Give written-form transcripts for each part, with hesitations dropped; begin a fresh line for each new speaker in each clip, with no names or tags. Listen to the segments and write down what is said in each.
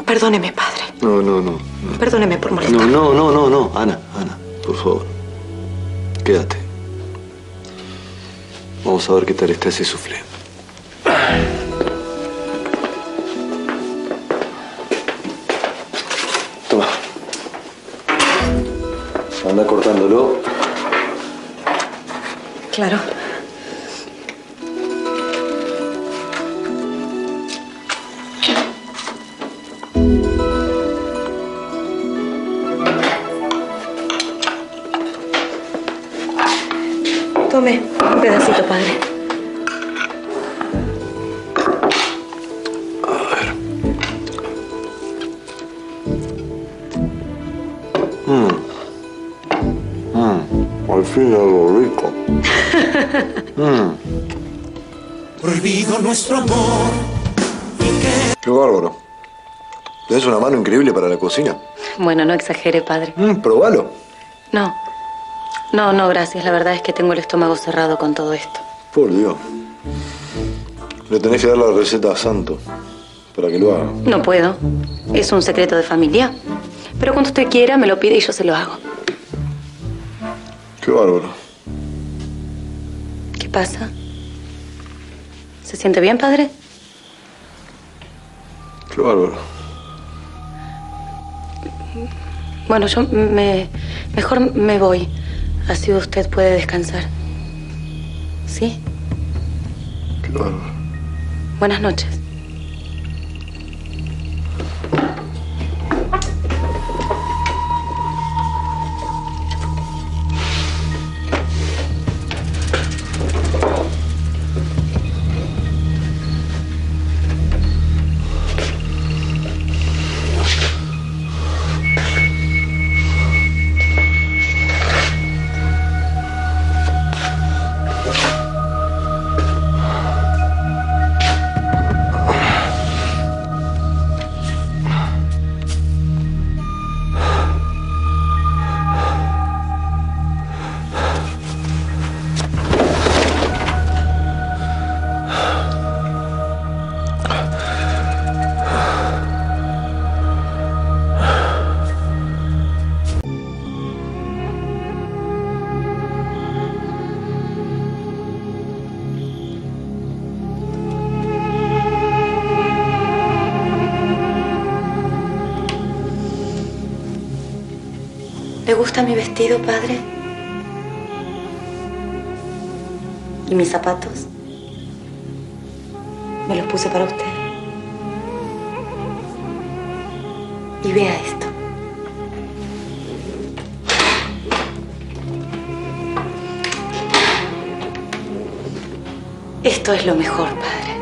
Perdóneme, padre.
No.
Perdóneme por molestar.
No. Ana, por favor. Quédate. Vamos a ver qué tal está ese soufflé. Toma. Anda cortándolo.
Claro. Tome un pedacito, padre.
A ver. Al fin algo rico.
Prohibido nuestro amor.
Qué bárbaro. Tenés una mano increíble para la cocina.
Bueno, no exagere, padre.
Probalo.
No, gracias. La verdad es que tengo el estómago cerrado con todo esto.
Por Dios. Le tenés que dar la receta a Santo para que lo haga.
No puedo. Es un secreto de familia. Pero cuando usted quiera, me lo pide y yo se lo hago.
Qué bárbaro.
¿Qué pasa? ¿Se siente bien, padre?
Qué bárbaro.
Bueno, yo mejor me voy. Así usted puede descansar. ¿Sí?
Qué bárbaro.
Buenas noches. ¿Le gusta mi vestido, padre? ¿Y mis zapatos? Me los puse para usted. Y vea esto. Esto es lo mejor, padre.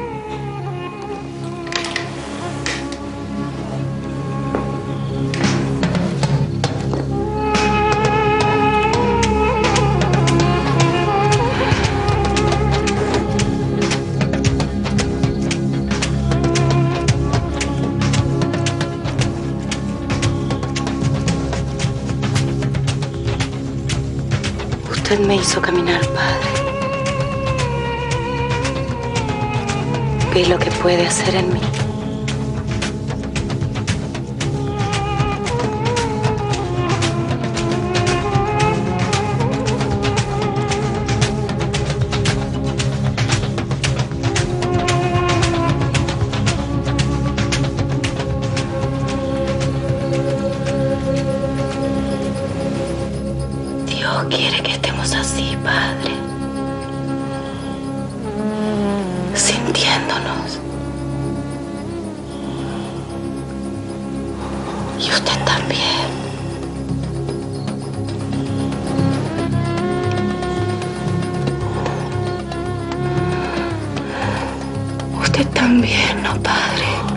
Usted me hizo caminar, padre. ¿Ve lo que puede hacer en mí? Dios quiere que estemos así, padre. Sintiéndonos. Y usted también. Usted también, ¿no, padre?